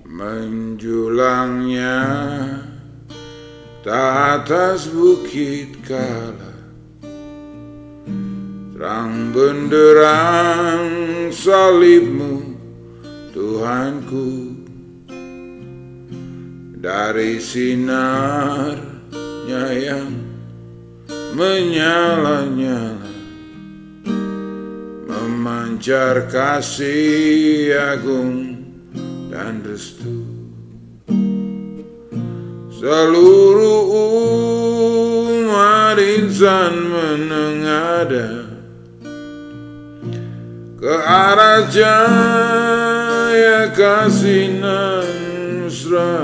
menjulangnya tak atas bukit kala, terang benderang salibmu Tuhanku, dari sinarnya yang menyala-nyala, memancar kasih agung dan restu. Seluruh umat insan menengadah ke arah jaya kasih nan mesra,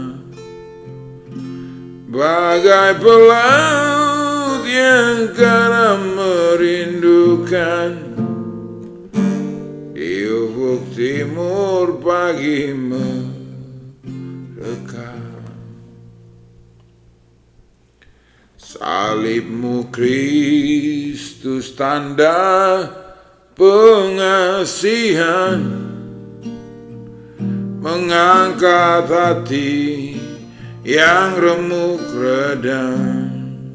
bagai pelaut yang karam merindukan di ufuk timur pagi merekam. Salibmu Kristus tanda pengasihan, mengangkat hati yang remuk redam,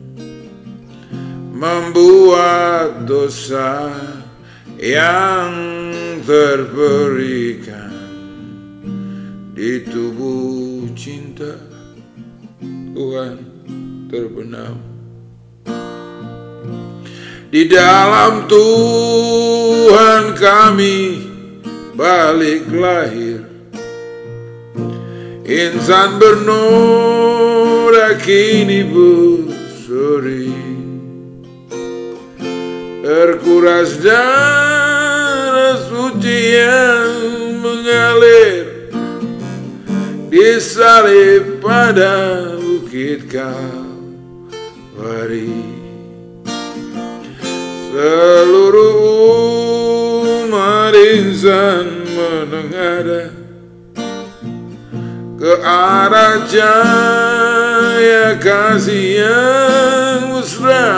membuat dosa yang terperikan di tubuh cinta Tuhan terbenam. Di dalam Tuhan kami balik lahir, insan bernoda kini berseri, terkuras darah suci yang mengalir, disalib pada bukit Kalvari. Seluruh umat insan menengadah ke arah jaya kasih yang mesra,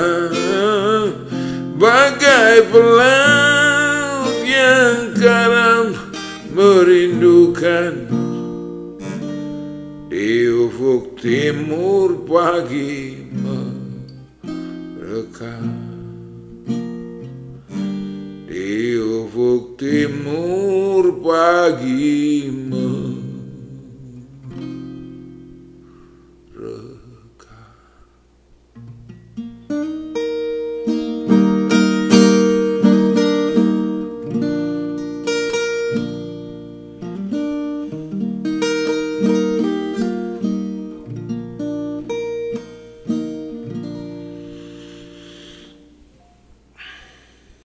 bagai pelaut yang karam merindukan di ufuk timur pagi merekam. Di ufuk timur pagi